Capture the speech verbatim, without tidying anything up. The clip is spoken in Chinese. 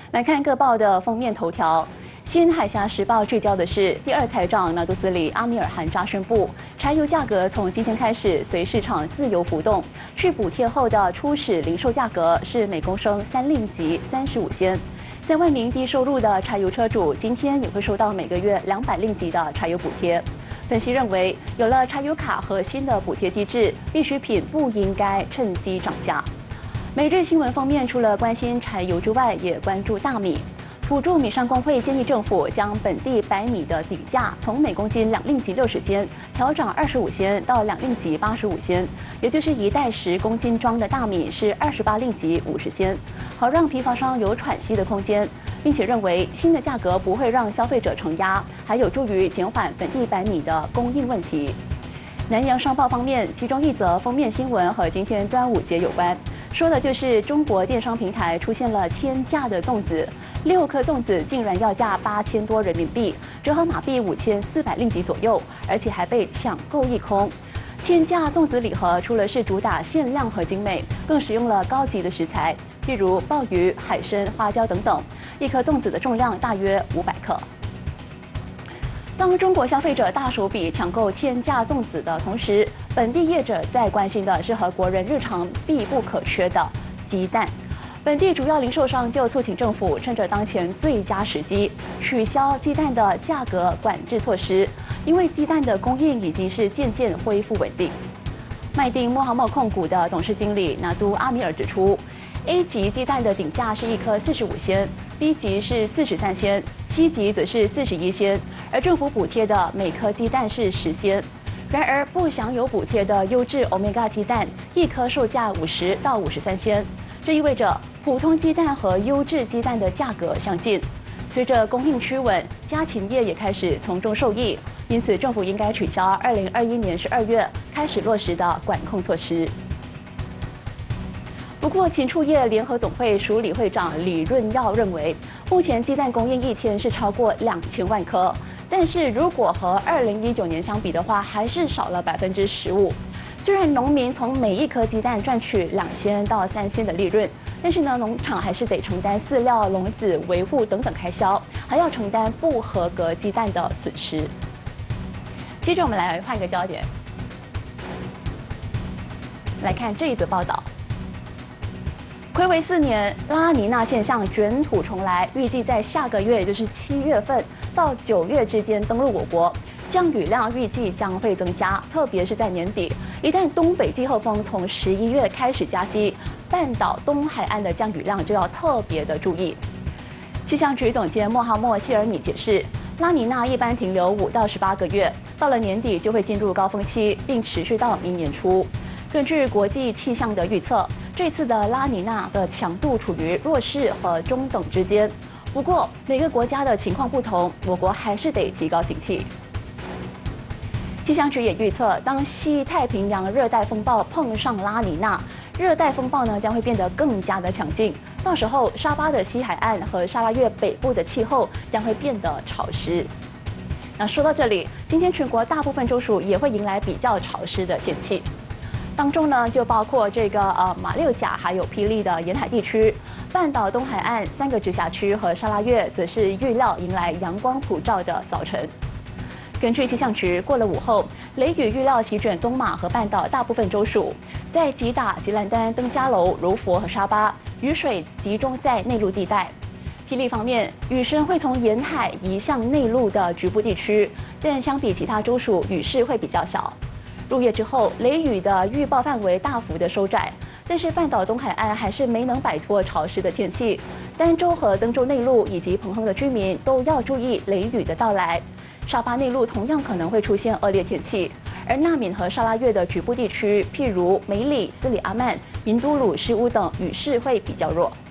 来看各报的封面头条。新海峡时报聚焦的是，第二财长纳杜斯里阿米尔汗扎宣布，柴油价格从今天开始随市场自由浮动。去补贴后的初始零售价格是每公升三令吉三十五仙。三万名低收入的柴油车主今天也会收到每个月两百令吉的柴油补贴。分析认为，有了柴油卡和新的补贴机制，必需品不应该趁机涨价。每日新闻封面除了关心柴油之外，也关注大米。土著米商工会建议政府将本地白米的底价从每公斤两令吉六十仙调涨二十五仙到两令吉八十五仙，也就是一袋十公斤装的大米是二十八令吉五十仙，好让批发商有喘息的空间，并且认为新的价格不会让消费者承压，还有助于减缓本地白米的供应问题。南洋商报方面，其中一则封面新闻和今天端午节有关，说的就是中国电商平台出现了天价的粽子，六颗粽子竟然要价八千多人民币，折合马币五千四百令吉左右，而且还被抢购一空。天价粽子礼盒除了是主打限量和精美，更使用了高级的食材，譬如鲍鱼、海参、花椒等等，一颗粽子的重量大约五百克。当中国消费者大手笔抢购天价粽子的同时，本地业者在关心的是和国人日常必不可缺的鸡蛋。本地主要零售商就促请政府趁着当前最佳时机，取消鸡蛋的价格管制措施，因为鸡蛋的供应已经是渐渐恢复稳定。麦丁莫哈默控股的董事经理纳都阿米尔指出，A 级鸡蛋的顶价是一颗四十五仙 ，B 级是四十三仙 ，C 级则是四十一仙，而政府补贴的每颗鸡蛋是十仙。然而，不享有补贴的优质 Omega 鸡蛋，一颗售价五十到五十三仙，这意味着普通鸡蛋和优质鸡蛋的价格相近。随着供应趋稳，家禽业也开始从中受益，因此政府应该取消二零二一年十二月开始落实的管控措施。不过，禽畜业联合总会署理会长李润耀认为，目前鸡蛋供应一天是超过两千万颗，但是如果和二零一九年相比的话，还是少了百分之十五。虽然农民从每一颗鸡蛋赚取两仙到三仙的利润，但是呢，农场还是得承担饲料、笼子、维护等等开销，还要承担不合格鸡蛋的损失。接着我们来换个焦点，来看这一则报道。睽违四年，拉尼娜现象卷土重来，预计在下个月，也就是七月份到九月之间登陆我国，降雨量预计将会增加，特别是在年底，一旦东北季候风从十一月开始夹击，半岛东海岸的降雨量就要特别的注意。气象局总监莫哈默谢尔米解释，拉尼娜一般停留五到十八个月，到了年底就会进入高峰期，并持续到明年初。根据国际气象的预测，这次的拉尼娜的强度处于弱势和中等之间。不过，每个国家的情况不同，我国还是得提高警惕。气象局也预测，当西太平洋热带风暴碰上拉尼娜，热带风暴呢将会变得更加的强劲。到时候，沙巴的西海岸和沙拉越北部的气候将会变得潮湿。那说到这里，今天全国大部分州属也会迎来比较潮湿的天气。当中呢，就包括这个呃马六甲还有霹雳的沿海地区，半岛东海岸三个直辖区和沙拉越则是预料迎来阳光普照的早晨。根据气象局，过了午后，雷雨预料席卷东马和半岛大部分州属，在吉打、吉兰丹、登嘉楼、柔佛和沙巴，雨水集中在内陆地带。霹雳方面，雨声会从沿海移向内陆的局部地区，但相比其他州属，雨势会比较小。入夜之后，雷雨的预报范围大幅的收窄，但是半岛东海岸还是没能摆脱潮湿的天气。儋州和登州内陆以及彭亨的居民都要注意雷雨的到来。沙巴内陆同样可能会出现恶劣天气，而纳敏和沙拉越的局部地区，譬如梅里、斯里阿曼、民都鲁、施乌等，雨势会比较弱。